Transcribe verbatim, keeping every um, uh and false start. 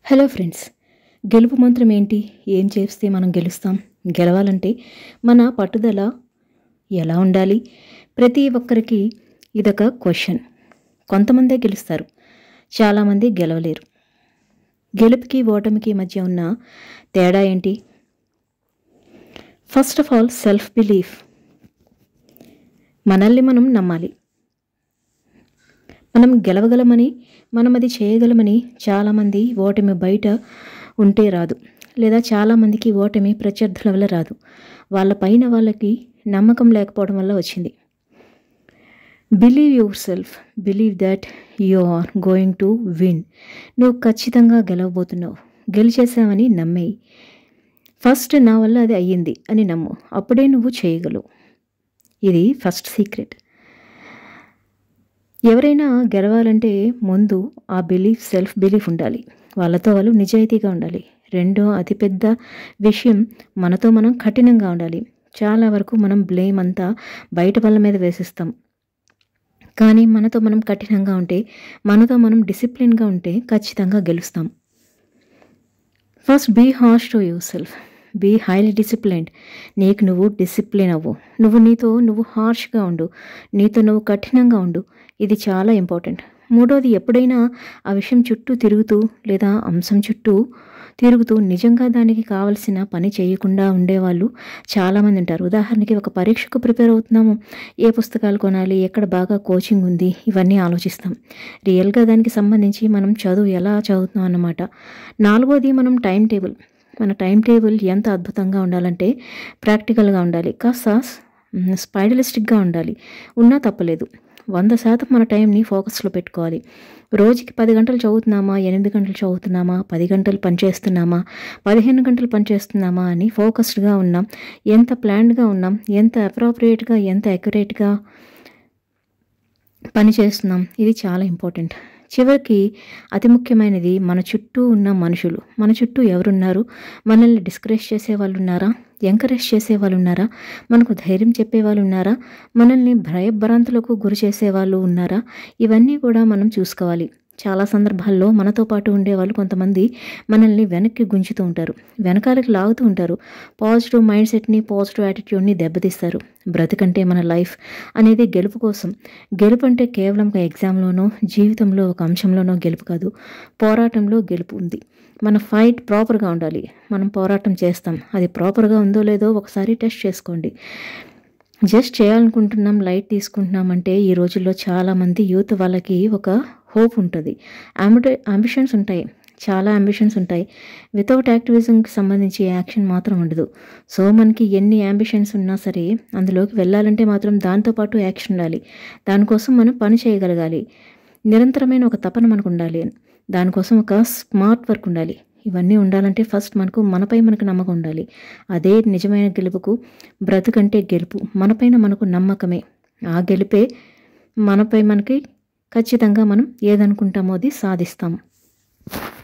Hello friends, గెలుపు మంత్రం ఏంటి? ఏం చేస్తే మనం గెలుస్తాం? గెలవాలంటే మన పట్టుదల ఎలా ఉండాలి? ప్రతి ఒక్కరికి ఇదొక క్వశ్చన్. కొంతమందే గెలుస్తారు, చాలామంది గెలవలేరు. గెలుపుకి ఓటమికి మధ్య ఉన్న తేడా ఏంటి? First of all self belief. మనల్ని మనం నమ్మాలి. మనం గెలవగలమని, మనం అది చేయగలమని. చాలామంది ఓటమి బయట ఉంటే రాదు, లేదా చాలామందికి ఓటమి ప్రత్యర్థుల వల్ల రాదు. వాళ్ళ పైన వాళ్ళకి నమ్మకం లేకపోవడం వల్ల వచ్చింది. Believe yourself, believe that you are going to win. నువ్వు ఖచ్చితంగా గెలవబోతున్నావు, గెలిచేసావని నమ్మేయి. ఫస్ట్ నా వల్ల అది అయ్యింది అని నమ్ము, అప్పుడే నువ్వు చేయగలవు. ఇది ఫస్ట్ సీక్రెట్. ఎవరైనా గెలవాలంటే ముందు ఆ బిలీఫ్, సెల్ఫ్ బిలీఫ్ ఉండాలి. వాళ్ళతో వాళ్ళు నిజాయితీగా ఉండాలి. రెండో అతిపెద్ద విషయం, మనతో మనం కఠినంగా ఉండాలి. చాలా వరకు మనం బ్లేమ్ అంతా బయట వాళ్ళ మీద వేసిస్తాం, కానీ మనతో మనం కఠినంగా ఉంటే, మనతో మనం డిసిప్లిన్గా ఉంటే ఖచ్చితంగా గెలుస్తాం. First be harsh to yourself, be highly disciplined. నీకు నువ్వు డిసిప్లిన్ అవ్వు. నువ్వు నీతో నువ్వు హార్ష్గా ఉండు, నీతో నువ్వు కఠినంగా ఉండు. ఇది చాలా ఇంపార్టెంట్. మూడోది, ఎప్పుడైనా ఆ విషయం చుట్టూ తిరుగుతూ లేదా అంశం చుట్టూ తిరుగుతూ నిజంగా దానికి కావలసిన పని చేయకుండా ఉండేవాళ్ళు చాలామంది ఉంటారు. ఉదాహరణకి, ఒక పరీక్షకు ప్రిపేర్ అవుతున్నాము, ఏ పుస్తకాలు కొనాలి, ఎక్కడ బాగా కోచింగ్ ఉంది, ఇవన్నీ ఆలోచిస్తాం. రియల్గా దానికి సంబంధించి మనం చదువు ఎలా చదువుతున్నాం అన్నమాట. నాలుగోది, మనం టైం టేబుల్. మన టైం టేబుల్ ఎంత అద్భుతంగా ఉండాలంటే ప్రాక్టికల్గా ఉండాలి, కాస్త స్పైడలిస్టిక్గా ఉండాలి. ఉన్నా తప్పలేదు. వంద శాతం మన టైంని ఫోకస్లో పెట్టుకోవాలి. రోజుకి పది గంటలు చదువుతున్నామా, ఎనిమిది గంటలు చదువుతున్నామా, పది గంటలు పనిచేస్తున్నామా, పదిహేను గంటలు పనిచేస్తున్నామా అని ఫోకస్డ్గా ఉన్నాం. ఎంత ప్లాన్డ్గా ఉన్నాం, ఎంత అప్రోప్రియేట్గా, ఎంత అక్యురేట్గా పని చేస్తున్నాం, ఇది చాలా ఇంపార్టెంట్. చివరికి అతి ముఖ్యమైనది, మన చుట్టూ ఉన్న మనుషులు. మన చుట్టూ ఎవరున్నారు? మనల్ని డిస్కరేజ్ చేసే వాళ్ళు ఉన్నారా? ఎంకరేజ్ చేసే వాళ్ళు ఉన్నారా? మనకు ధైర్యం చెప్పే వాళ్ళు ఉన్నారా? మనల్ని భయభ్రాంతులకు గురి చేసే వాళ్ళు ఉన్నారా? ఇవన్నీ కూడా మనం చూసుకోవాలి. చాలా సందర్భాల్లో మనతో పాటు ఉండేవాళ్ళు కొంతమంది మనల్ని వెనక్కి గుంజుతూ ఉంటారు, వెనకాలకి లాగుతూ ఉంటారు. పాజిటివ్ మైండ్ సెట్ని, పాజిటివ్ యాటిట్యూడ్ని దెబ్బతీస్తారు. బ్రతుకంటే మన లైఫ్ అనేది గెలుపు కోసం. గెలుపు అంటే కేవలం ఒక ఎగ్జామ్లోనో, జీవితంలో ఒక అంశంలోనో గెలుపు కాదు, పోరాటంలో గెలుపు ఉంది. మన ఫైట్ ప్రాపర్గా ఉండాలి. మనం పోరాటం చేస్తాం, అది ప్రాపర్గా ఉందో లేదో ఒకసారి టెస్ట్ చేసుకోండి. జస్ట్ చేయాలనుకుంటున్నాం, లైట్ తీసుకుంటున్నాం అంటే ఈ రోజుల్లో చాలామంది యూత్ వాళ్ళకి ఒక హోప్ ఉంటుంది, అంబి అంబిషన్స్ ఉంటాయి, చాలా అంబిషన్స్ ఉంటాయి. వితౌట్ యాక్టివిజంకి సంబంధించి యాక్షన్ మాత్రం ఉండదు. సో మనకి ఎన్ని అంబిషన్స్ ఉన్నా సరే, అందులోకి వెళ్ళాలంటే మాత్రం దాంతోపాటు యాక్షన్ ఉండాలి. దానికోసం మనం పని చేయగలగాలి. నిరంతరమైన ఒక తపన మనకు ఉండాలి. దానికోసం ఒక స్మార్ట్ వర్క్ ఉండాలి. ఇవన్నీ ఉండాలంటే ఫస్ట్ మనకు మనపై మనకు నమ్మకం ఉండాలి. అదే నిజమైన గెలుపుకు. బ్రతుకంటే గెలుపు, మనపైన మనకు నమ్మకమే. ఆ గెలుపే మనపై మనకి ఖచ్చితంగా మనం ఏదనుకుంటామో అది సాధిస్తాం.